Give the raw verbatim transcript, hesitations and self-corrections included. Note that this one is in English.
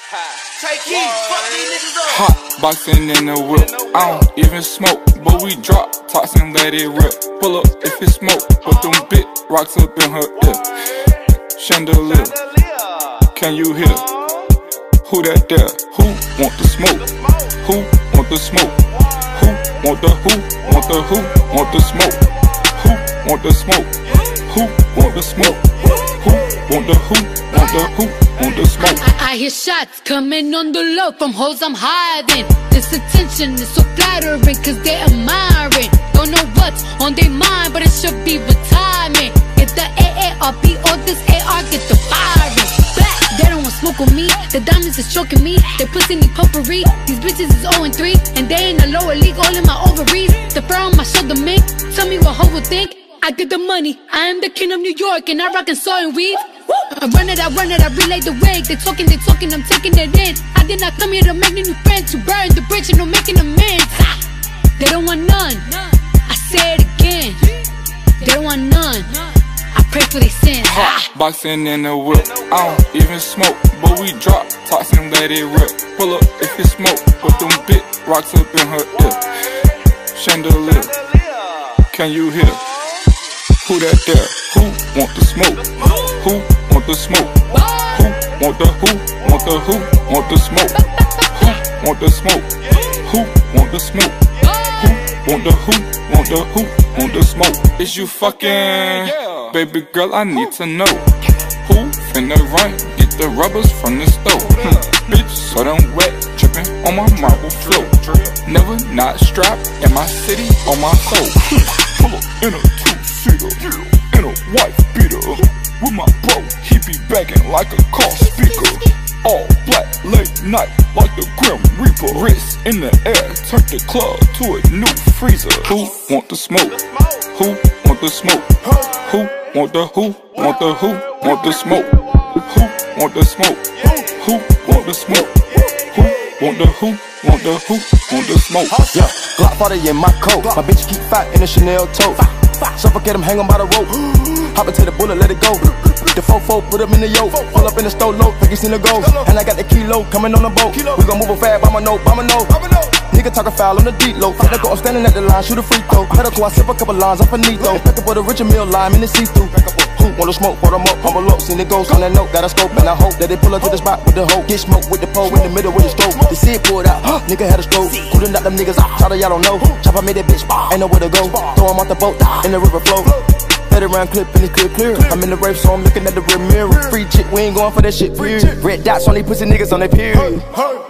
Take heat, fuck these niggas up. Hot boxing in the whip. I don't even smoke, but we drop tops and let it rip. Pull up if it smoke, put them big rocks up in her ear. Chandelier, can you hear? Who that there? Who want the smoke? Who want the smoke? Who want the who? Want the who? Want the smoke? Who want the smoke? Who want the smoke? Who want the who? Want the who? Want the smoke? I, I hear shots coming on the low from hoes I'm hiding. This attention is so flattering cause they admiring. Don't know what's on their mind, but it should be retirement. Get the A A R P or this A R, get the firing. Back, they don't want smoke with me. The diamonds is choking me. They pussy need potpourri. These bitches is oh and three, and they in the lower league, all in my ovaries. The fur on my shoulder mink. Tell me what hoe would think. I get the money, I am the king of New York, and I rock and saw and weave. I run it, I run it, I relay the wig. They talking, they talking, I'm taking it in. I did not come here to make new friends, to burn the bridge and no making amends. They don't want none, I say it again. They don't want none, I pray for their sins. Hot boxing in the whip. I don't even smoke, but we drop tops and let it rip. Pull up if it smoke, put them big rocks up in her ear. Chandelier, can you hear? Who that there? Who want the smoke? Who want the smoke? Who want the who? Want the who? Want the smoke? Who want the smoke? Who want the smoke? Who want the who? Want the who? Want the smoke? Is you fucking? Baby girl, I need to know. Who finna run? Get the rubbers from the stove. Hmm. Bitch, so damn wet, tripping on my marble floor. Never not strapped in my city on my soul. Pull up in a two-seater, in a white beater. With my bro, he be banging like a car speaker. All black, late night, like the Grim Reaper. Wrist in the air, turn the club to a new freezer. Who want the smoke? Who want the smoke? Who want the who? Want the who? Want the smoke? Who want the smoke? Who want the smoke? Who want the who? Want the who? Want the smoke? Yeah, Glock forty in my coat. My bitch keep fat in a Chanel tote. Suffocate him, hang him by the rope. Hop into the bullet, let it go. The fofo, put him in the yoke. Pull up in the stove low, think it's in the ghost. And I got the kilo coming on the boat. We gon' move it fast, by my note, by my note. Nigga talkin' foul on the deep low. Fuck that go, I'm standing at the line, shoot a free throw. Medical, I sip a couple lines, I'm finito. Pack up with a Richard Mill lime in the see-through. Who wanna smoke, pour them up, humble up. Seen the ghost on that note, got a scope. And I hope that they pull up to the spot with the hoe. Get smoke with the pole in the middle with the stove. They see it pulled out, nigga had a stroke. Coolin' out them niggas out, shout out y'all don't know. Chopper made that bitch, ain't nowhere to go. Throw him off the boat, in the river flow. Let it round clip and it's clear, clear. I'm in the rape, so I'm looking at the rear mirror. Free chick, we ain't going for that shit, period. Red dots on these pussy niggas on their period.